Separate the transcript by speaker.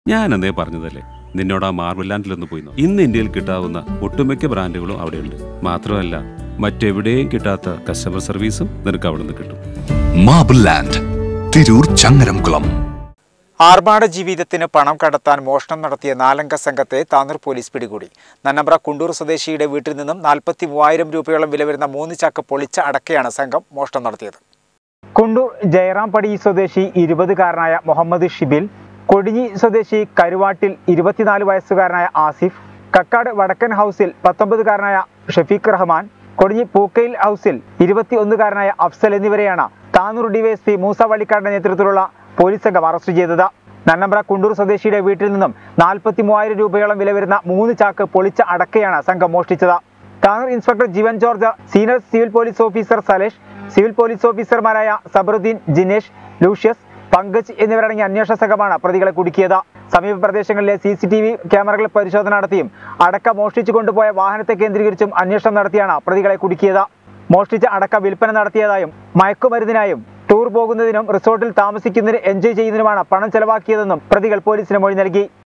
Speaker 1: ഞാൻ എന്തേ പറഞ്ഞതല്ലേ, നിന്നോട് ആ മാർബിൾ ലാൻഡിലൊന്ന് പോയി. ഇന്ന് ഇന്ത്യയിൽ കിട്ടാവുന്ന ഒട്ടുമിക്ക ബ്രാൻഡുകളും അവിടെയുണ്ട്. മാത്രമല്ല മറ്റെവിടെയും കിട്ടാത്ത കസ്റ്റമർ സർവീസും നിനക്ക് അവിടെ നിന്ന് കിട്ടും.
Speaker 2: Marble land, Tirur, Changaramkulam.
Speaker 3: ആർഭാട ജീവിതത്തിന് പണം കടത്താൻ മോഷണം നടത്തിയ 4-അംഗ സംഘത്തെ താനൂർ പോലീസ് പിടികൂടി. നന്നമ്പ്ര കുണ്ടൂർ സ്വദേശിയുടെ വീട്ടിൽ നിന്നും 43,000 രൂപയോളം വില വരുന്ന 3 ചാക്ക് പൊളിച്ച അടക്കയാണ് സംഘം മോഷണം നടത്തിയത്. കുണ്ടൂർ ജയറാംപടി സ്വദേശി 20-കാരനായ മുഹമ്മദ് ഷിബിൽ, കൊടിഞ്ഞി സ്വദേശി കരുവാട്ടിൽ 24 വയസ്സുകാരനായ ആസിഫ്, കക്കാട് വടക്കൻ ഹൗസിൽ 19-കാരനായ ഷഫീഖ് റഹ്മാൻ, കൊടിഞ്ഞി പൂക്കയിൽ ഹൗസിൽ 21-കാരനായ അഫ്സൽ എന്നിവരെയാണ് താനൂർ ഡിവൈഎസ്പി മൂസ വള്ളിക്കാടിന്റെ നേതൃത്വത്തിലുള്ള പോലീസ് സംഘം അറസ്റ്റ് ചെയ്തത്. നന്നമ്പ്ര കുണ്ടൂർ സ്വദേശിയുടെ വീട്ടിൽ നിന്നും 43,000 രൂപയോളം വില വരുന്ന 3 ചാക്ക് പൊളിച്ച അടക്കയാണ് സംഘം മോഷ്ടിച്ചത്. Tanur inspector Jeevan George, senior civil police officer Salesh, civil police ഓഫീസർമാരായ സബറുദ്ദീൻ, ജിനേഷ്, ലൂഷ്യസ്, പങ്കജ് എന്നിവരടങ്ങിയ അന്വേഷണ സംഘമാണ് പ്രതികളെ കുടുക്കിയത്. സമീപ പ്രദേശങ്ങളിലെ CCTV ക്യാമറകൾ പരിശോധന നടത്തിയും അടക്ക മോഷ്ടിച്ചു കൊണ്ടുപോയ വാഹനത്തെ കേന്ദ്രീകരിച്ചും അന്വേഷണം നടത്തിയാണ് പ്രതികളെ കുടുക്കിയത്. മോഷ്ടിച്ച അടക്ക വിൽപ്പന നടത്തിയതായും മയക്കുമരുന്നിനായും ടൂർ പോകുന്നതിനും റിസോർട്ടിൽ താമസിക്കുന്നതിന് എൻജോയ് ചെയ്യുന്നതിനുമാണ് പണം ചെലവാക്കിയതെന്നും പ്രതികൾ പോലീസിന് മൊഴി നൽകി.